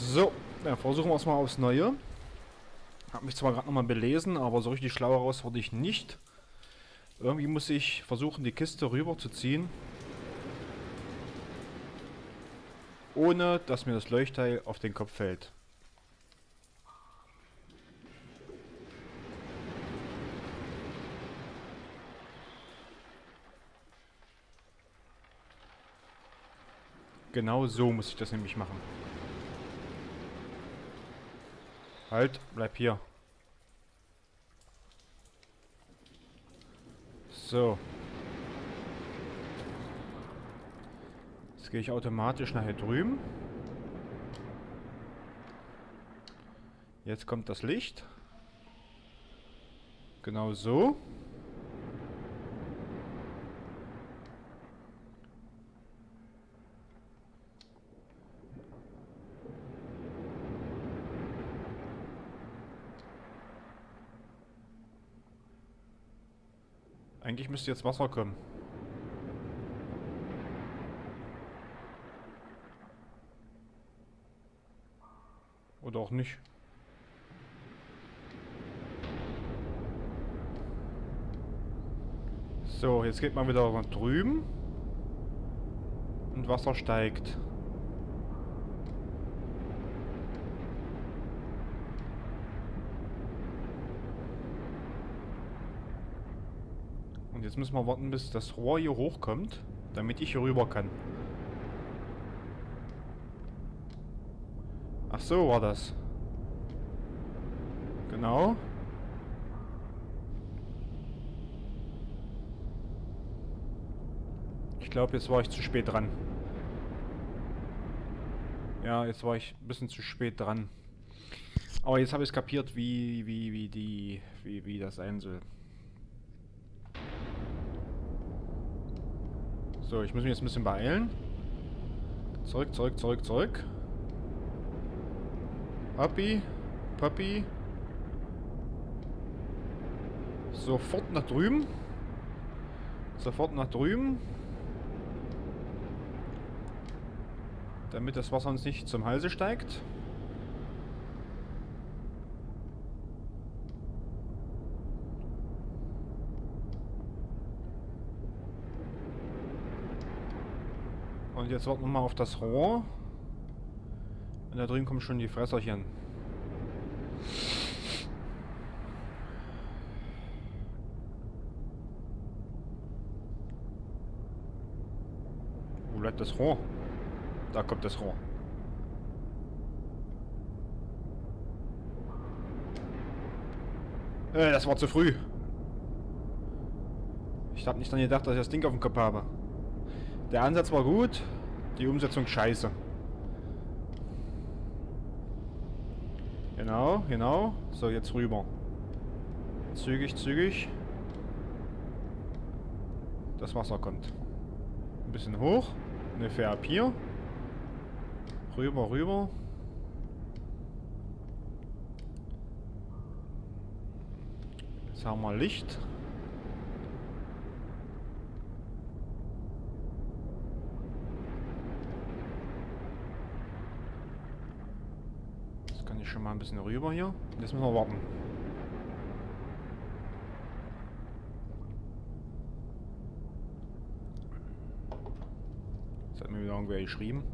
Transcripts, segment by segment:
So, dann versuchen wir es mal aufs Neue. Hab mich zwar gerade nochmal belesen, aber so richtig schlau heraus wurde ich nicht. Irgendwie muss ich versuchen, die Kiste rüber zu ziehen, ohne dass mir das Leuchtteil auf den Kopf fällt. Genau so muss ich das nämlich machen. Halt, bleib hier. So. Jetzt gehe ich automatisch nachher drüben. Jetzt kommt das Licht. Genau so. Eigentlich müsste jetzt Wasser kommen. Oder auch nicht. So, jetzt geht man wieder nach drüben. Und Wasser steigt. Und jetzt müssen wir warten, bis das Rohr hier hochkommt, damit ich hier rüber kann. Ach so war das. Genau. Ich glaube, jetzt war ich zu spät dran. Ja, jetzt war ich ein bisschen zu spät dran. Aber jetzt habe ich es kapiert, wie das sein soll. So, ich muss mich jetzt ein bisschen beeilen. Zurück, zurück, zurück, zurück. Papi, Papi. Sofort nach drüben. Sofort nach drüben. Damit das Wasser uns nicht zum Halse steigt. Und jetzt warten wir mal auf das Rohr. Und da drüben kommen schon die Fresserchen. Wo bleibt das Rohr? Da kommt das Rohr. Das war zu früh. Ich habe nicht dran gedacht, dass ich das Ding auf dem Kopf habe. Der Ansatz war gut, die Umsetzung scheiße. Genau, genau. So, jetzt rüber. Zügig, zügig. Das Wasser kommt. Ein bisschen hoch. Ungefähr ab hier. Rüber, rüber. Jetzt haben wir Licht. Jetzt kann ich schon mal ein bisschen rüber hier. Jetzt müssen wir warten. Das hat mir wieder irgendwer geschrieben.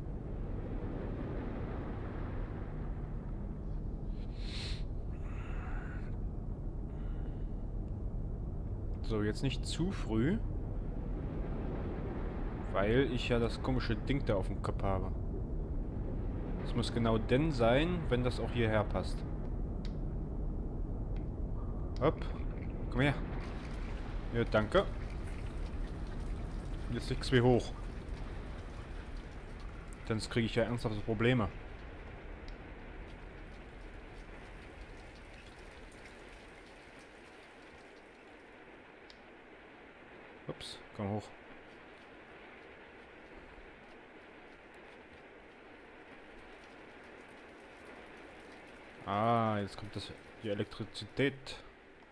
So, jetzt nicht zu früh. Weil ich ja das komische Ding da auf dem Kopf habe. Es muss genau dann sein, wenn das auch hierher passt. Hopp. Komm her. Ja, danke. Jetzt nix wie hoch. Sonst kriege ich ja ernsthafte Probleme. Ups, komm hoch. Ah, jetzt kommt das, die Elektrizität.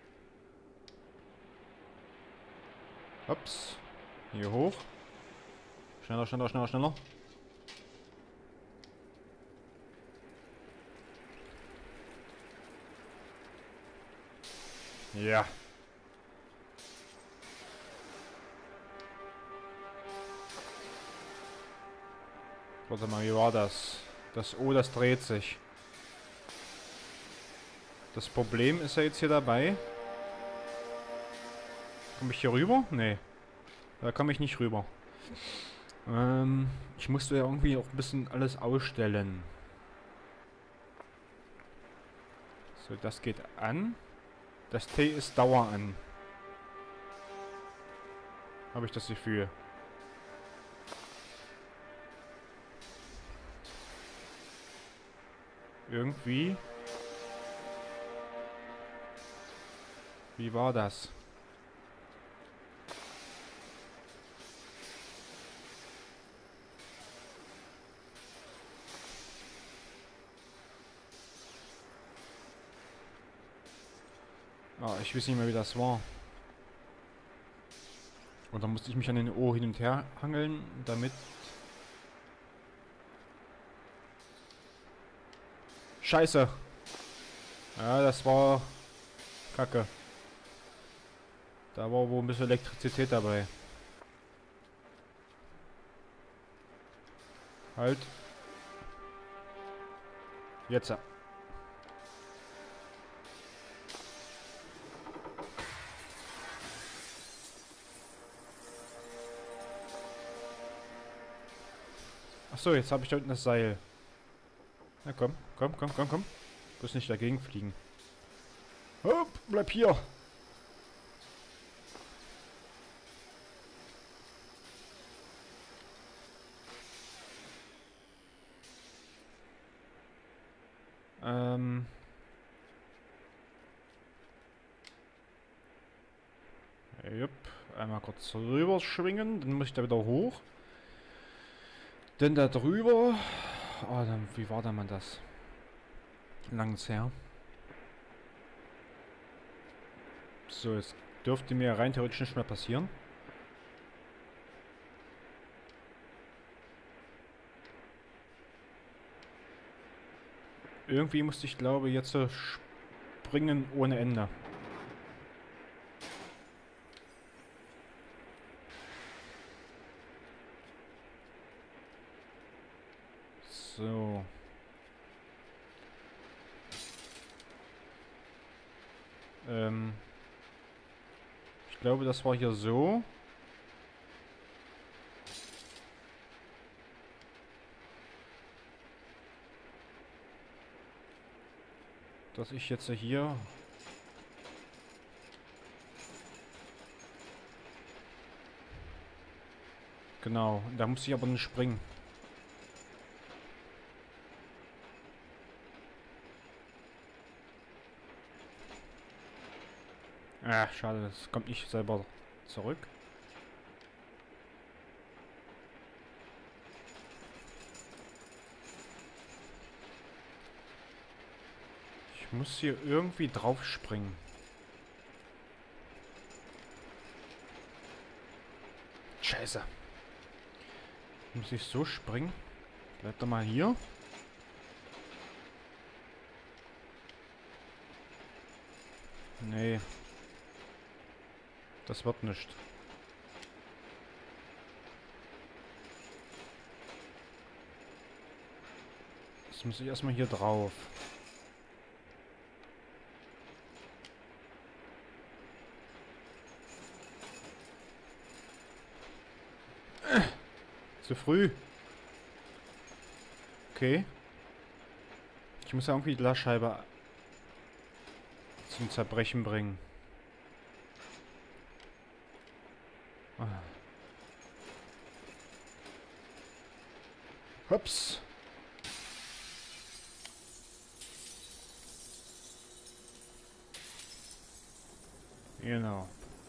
Ups. Hier hoch. Schneller, schneller, schneller, schneller. Ja. Warte mal, wie war das? Das O, das dreht sich. Das Problem ist ja jetzt hier dabei. Komme ich hier rüber? Nee. Da komme ich nicht rüber. Ich musste ja irgendwie auch ein bisschen alles ausstellen. So, das geht an. Das T ist Dauer an. Habe ich das Gefühl. Irgendwie. Wie war das? Ah, ich weiß nicht mehr, wie das war. Und dann musste ich mich an den O hin und her hangeln, damit... Scheiße! Ja, das war... Kacke. Da war wohl ein bisschen Elektrizität dabei. Halt. Jetzt. Achso, jetzt habe ich da unten das Seil. Na komm, komm, komm, komm, komm. Bloß nicht dagegen fliegen. Hopp, bleib hier. Jupp. Einmal kurz rüber schwingen, dann muss ich da wieder hoch. Denn da drüber... Oh, dann, wie war da mal das? Langes her. So, jetzt dürfte mir rein theoretisch nicht mehr passieren. Irgendwie musste ich, glaube ich, jetzt so springen ohne Ende. So. Ich glaube, das war hier so. Dass ich jetzt hier... Genau, da muss ich aber nicht springen. Ah, schade, das kommt nicht selber zurück. Ich muss hier irgendwie drauf springen. Scheiße. Muss ich so springen? Bleib doch mal hier. Nee. Das wird nicht. Jetzt muss ich erstmal hier drauf. Zu früh. Okay. Ich muss ja irgendwie die Glasscheibe zum Zerbrechen bringen. Ah. Hups. Genau.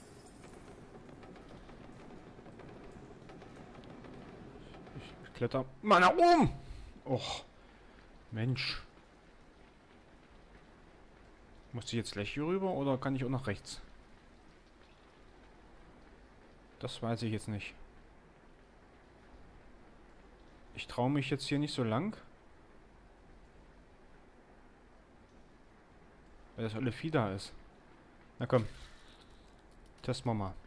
Ich kletter mal nach oben. Och. Mensch. Muss ich jetzt gleich hier rüber oder kann ich auch nach rechts? Das weiß ich jetzt nicht. Ich traue mich jetzt hier nicht so lang. Weil das alle Vieh da ist. Na komm. Testen wir mal.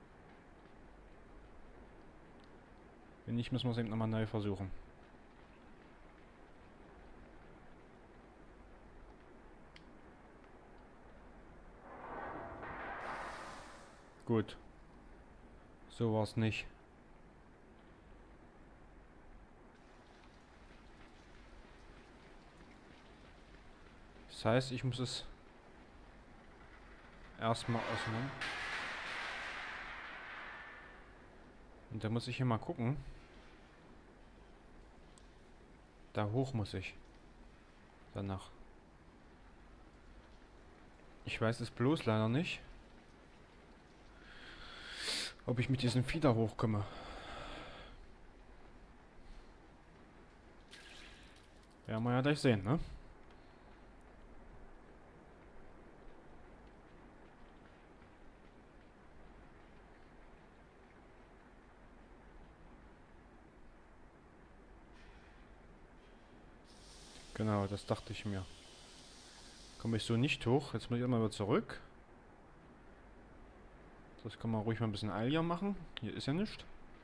Wenn nicht, müssen wir es eben nochmal neu versuchen. Gut. So war es nicht. Das heißt, ich muss es erstmal öffnen. Und da muss ich hier mal gucken. Da hoch muss ich. Danach. Ich weiß es bloß leider nicht, ob ich mit diesem Vieh da hochkomme. Werden wir ja gleich sehen, ne? Genau, das dachte ich mir. Komme ich so nicht hoch. Jetzt muss ich immer wieder zurück. Das kann man ruhig mal ein bisschen eiliger machen. Hier ist ja nichts.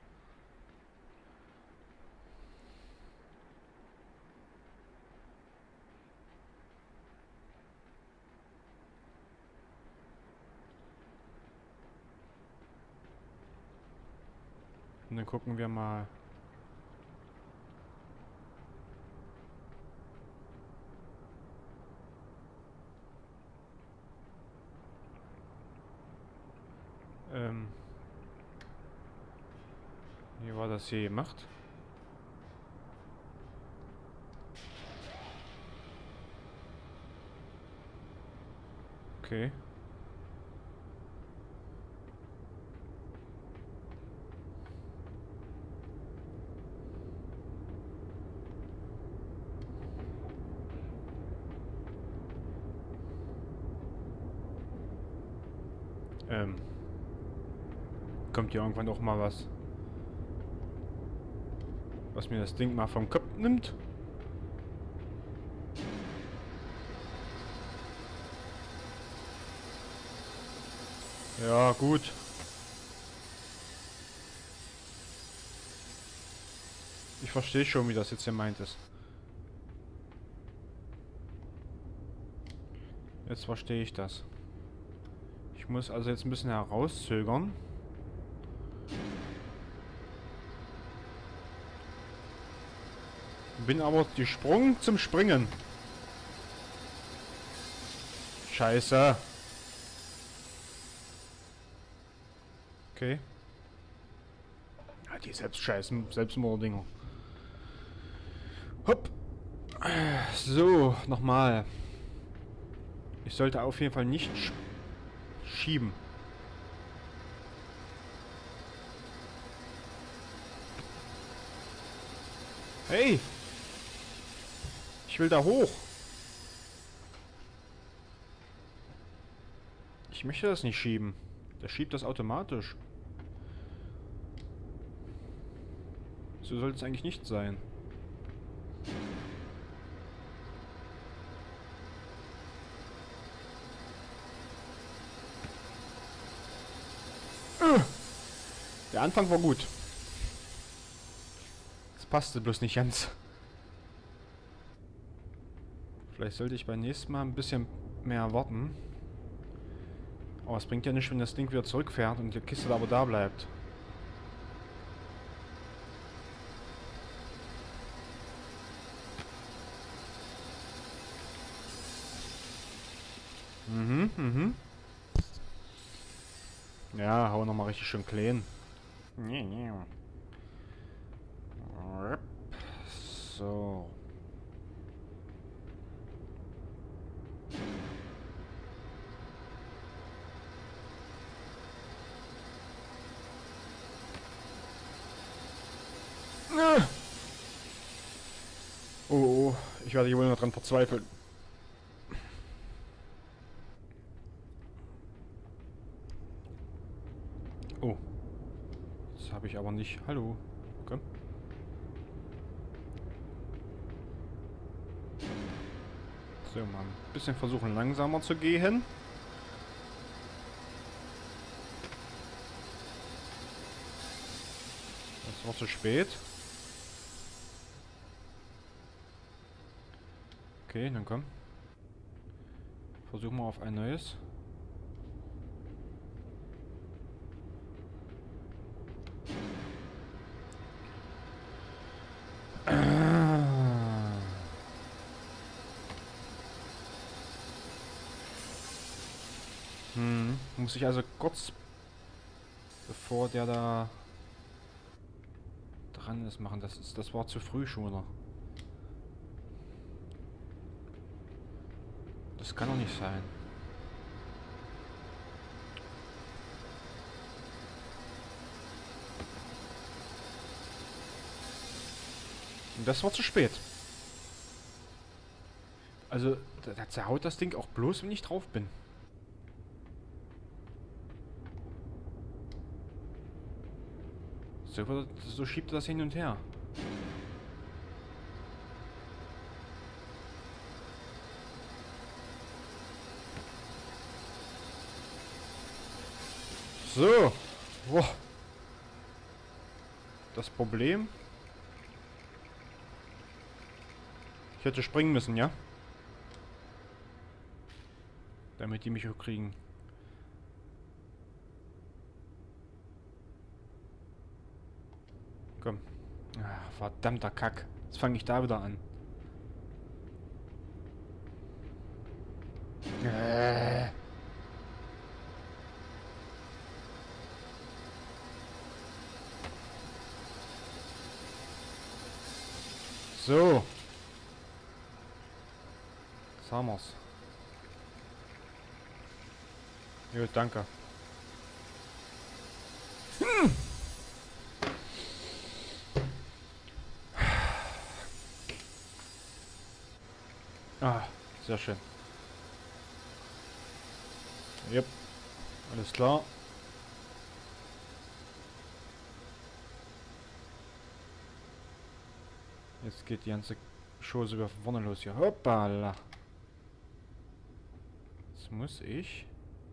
Und dann gucken wir mal. Wie war das hier gemacht? Okay. Kommt hier irgendwann auch mal was, was mir das Ding mal vom Kopf nimmt? Ja, gut. Ich verstehe schon, wie das jetzt hier meint ist. Jetzt verstehe ich das. Ich muss also jetzt ein bisschen herauszögern. Bin aber gesprungen zum Springen. Scheiße. Okay. Ja, die Selbstmorddinger. Hopp. So, nochmal. Ich sollte auf jeden Fall nicht schieben. Hey! Ich will da hoch. Ich möchte das nicht schieben. Der schiebt das automatisch. So sollte es eigentlich nicht sein. Der Anfang war gut. Es passte bloß nicht ganz. Vielleicht sollte ich beim nächsten Mal ein bisschen mehr warten. Aber es bringt ja nicht, wenn das Ding wieder zurückfährt und die Kiste aber da bleibt. Ja, hau nochmal richtig schön clean. So. Oh, ich werde hier wohl noch dran verzweifeln. Oh. Das habe ich aber nicht. Hallo. Komm. So, mal ein bisschen versuchen langsamer zu gehen. Das war zu spät. Okay, dann komm. Versuchen wir auf ein neues. Muss ich also kurz bevor der da dran ist machen. Das war zu früh schon wieder. Das kann doch nicht sein. Und das war zu spät. Also, der zerhaut das Ding auch bloß, wenn ich drauf bin. So schiebt er das hin und her. So. Boah. Das Problem. Ich hätte springen müssen, ja? Damit die mich auch kriegen. Komm. Ach, verdammter Kack. Jetzt fange ich da wieder an. So. Jetzt haben wir's. Jo, danke. Ah, sehr schön. Yep. Alles klar. Jetzt geht die ganze Chose wieder von vorne los hier. Hoppala. Jetzt muss ich...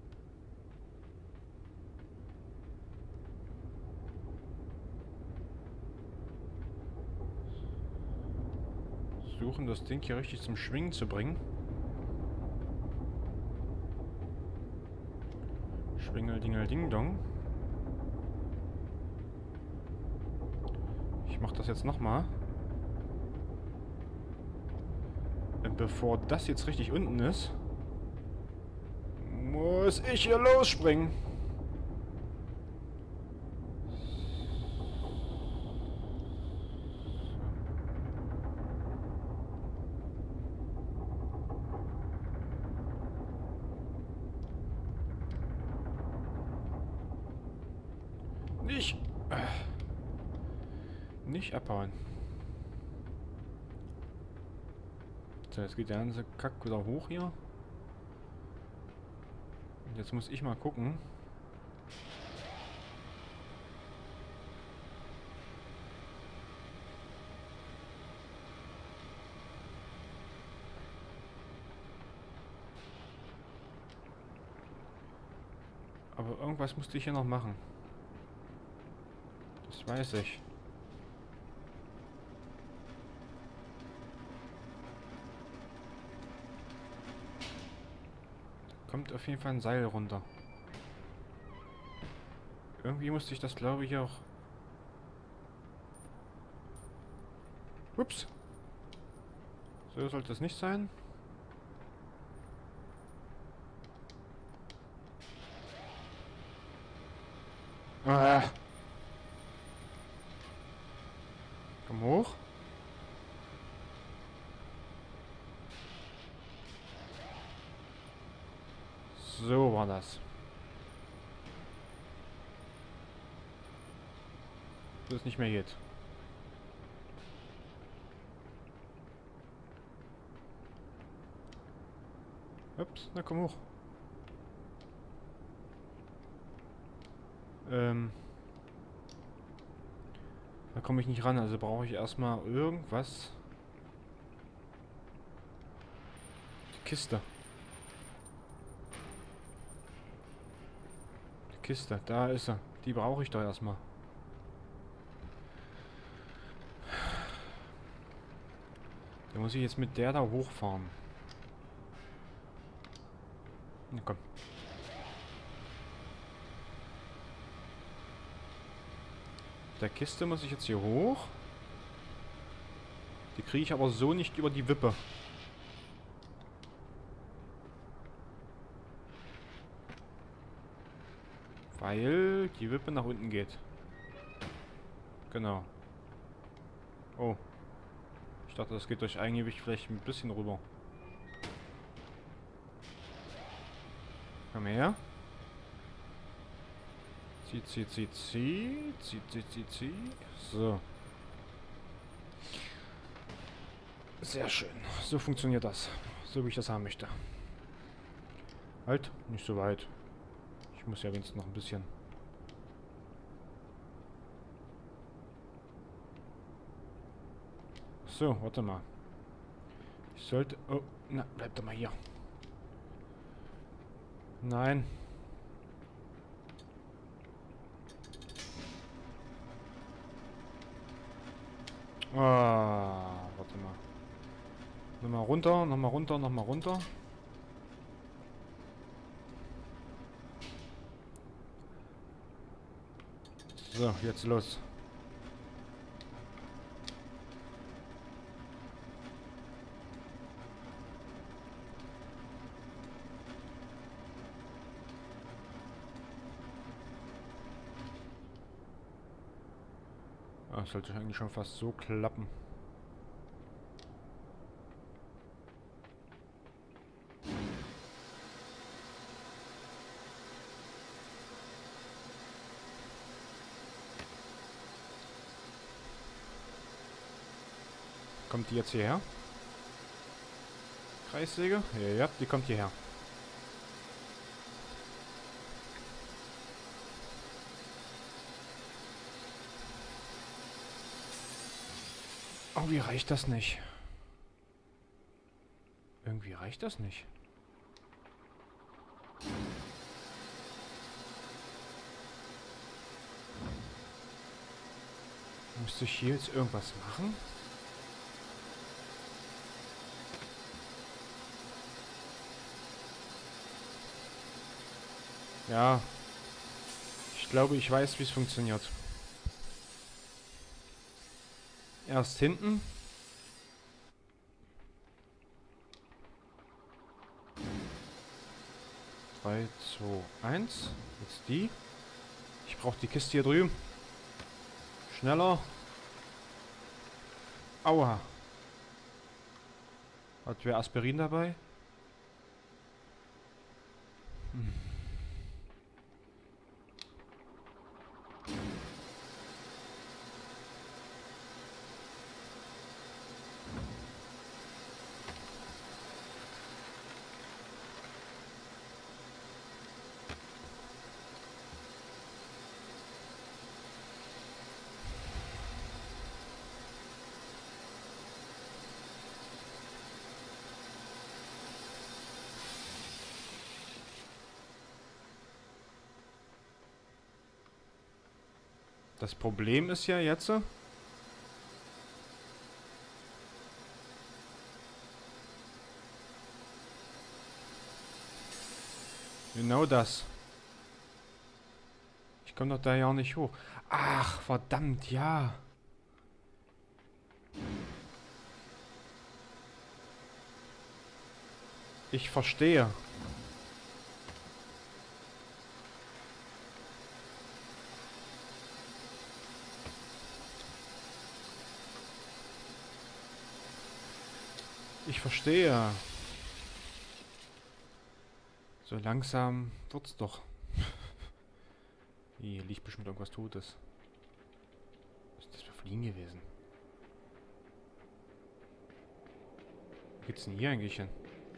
versuchen, das Ding hier richtig zum Schwingen zu bringen. Schwingel, dingel, ding, dong. Ich mache das jetzt nochmal. Bevor das jetzt richtig unten ist, muss ich hier losspringen. Nicht abhauen. So, jetzt geht der ganze Kack wieder hoch hier. Und jetzt muss ich mal gucken. Aber irgendwas musste ich hier noch machen. Das weiß ich. Kommt auf jeden Fall ein Seil runter. Irgendwie musste ich das, glaube ich, auch... Ups. So sollte es nicht sein. Ah. Komm hoch. So war das. Dass es nicht mehr geht. Ups, na komm hoch. Da komme ich nicht ran, also brauche ich erstmal irgendwas. Die Kiste. Die Kiste, da ist sie. Die brauche ich doch erstmal. Da muss ich jetzt mit der da hochfahren. Na komm. Der Kiste muss ich jetzt hier hoch. Die kriege ich aber so nicht über die Wippe. Weil die Wippe nach unten geht. Genau. Oh. Ich dachte, das geht durch Eigengewicht vielleicht ein bisschen rüber. Komm her. Zieh, zieh, zieh, zieh. Zieh, zieh, zieh, zieh. So. Sehr schön. So funktioniert das. So wie ich das haben möchte. Halt, nicht so weit. Ich muss ja wenigstens noch ein bisschen. So, warte mal. Ich sollte... Oh, na, bleib doch mal hier. Nein. Ah, warte mal. Nochmal runter, nochmal runter, nochmal runter. So, jetzt los. Ah, sollte eigentlich schon fast so klappen. Kommt die jetzt hierher? Kreissäge? Ja, die kommt hierher. Oh, wie reicht das nicht? Irgendwie reicht das nicht. Müsste ich hier jetzt irgendwas machen? Ja. Ich glaube, ich weiß, wie es funktioniert. Erst hinten. Drei, zwei, eins. Jetzt die. Ich brauche die Kiste hier drüben. Schneller. Aua. Hat wer Aspirin dabei? Hm. Das Problem ist ja jetzt... Genau das. Ich komme doch da ja auch nicht hoch. Ach, verdammt, ja. Ich verstehe. Ich verstehe. So langsam wird's doch. Hier liegt bestimmt irgendwas Totes. Was ist das für Fliegen gewesen? Wo geht's denn hier eigentlich hin?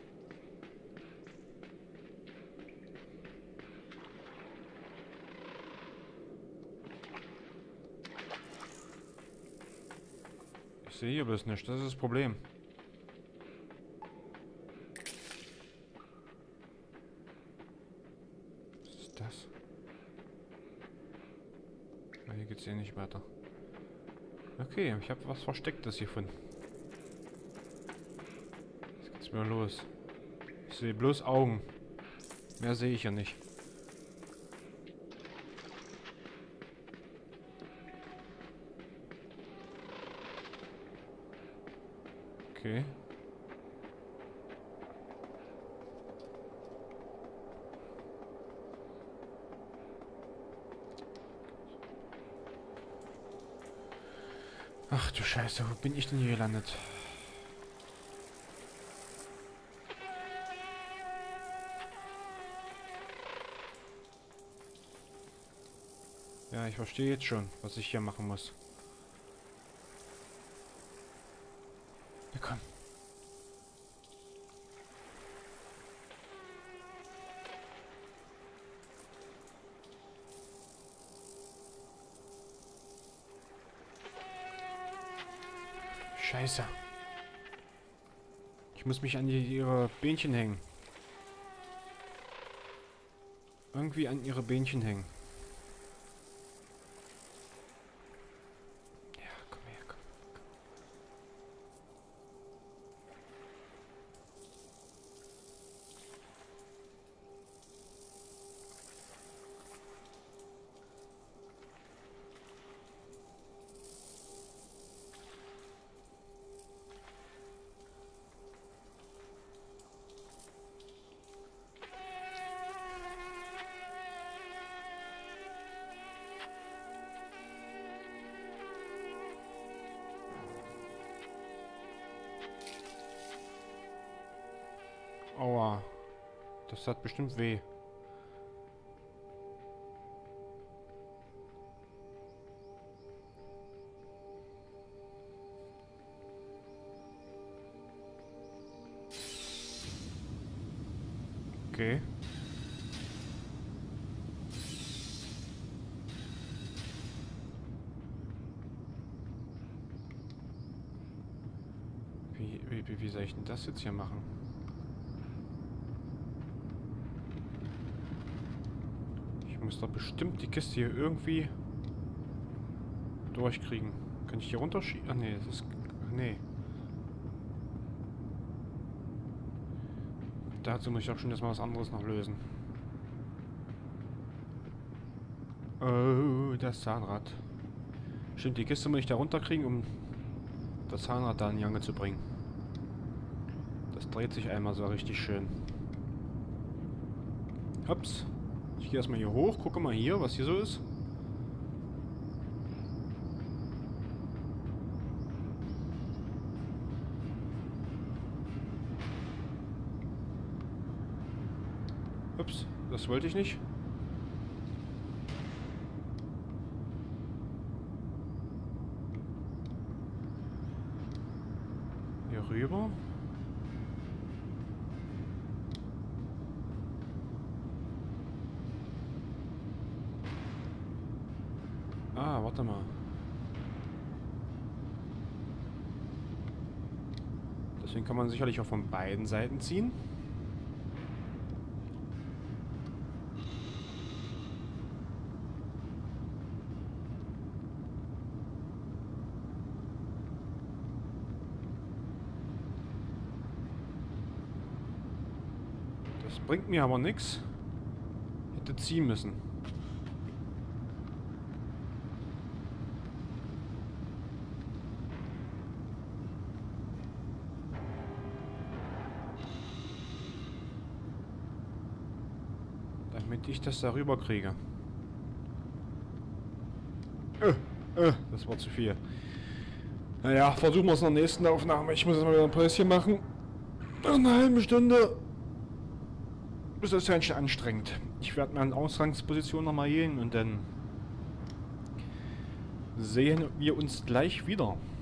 Ich sehe hier bloß nicht. Das ist das Problem. Was ist das? Na, hier geht's hier nicht weiter. Okay, ich habe was Verstecktes hier gefunden. mir los? Ich sehe bloß Augen. Mehr sehe ich ja nicht. Okay. Ach du Scheiße, wo bin ich denn hier gelandet? Ja, ich verstehe jetzt schon, was ich hier machen muss. Ja, komm. Scheiße. Ich muss mich an ihre Bähnchen hängen. Irgendwie an ihre Bähnchen hängen. Ja, komm her, komm. Aua. Das hat bestimmt weh. Okay. Wie soll ich denn das jetzt hier machen? Ich muss doch bestimmt die Kiste hier irgendwie durchkriegen. Kann ich hier runterschieben? Ah, nee, das ist... Nee. Dazu muss ich auch schon erstmal was anderes noch lösen. Oh, das Zahnrad. Stimmt, die Kiste muss ich da runterkriegen, um das Zahnrad da in die Gange zu bringen. Das dreht sich einmal so richtig schön. Ups. Ich gehe erstmal hier hoch, gucke mal hier, was hier so ist. Ups, das wollte ich nicht. Hier rüber. Ah, warte mal. Deswegen kann man sicherlich auch von beiden Seiten ziehen. Das bringt mir aber nichts. Hätte ziehen müssen. Damit ich das darüber kriege. Das war zu viel. Naja, versuchen wir es in der nächsten Aufnahme. Ich muss jetzt mal wieder ein Päuschen machen. Nach einer halben Stunde. Das ist ja schon anstrengend. Ich werde mir eine Ausgangsposition nochmal gehen und dann sehen wir uns gleich wieder.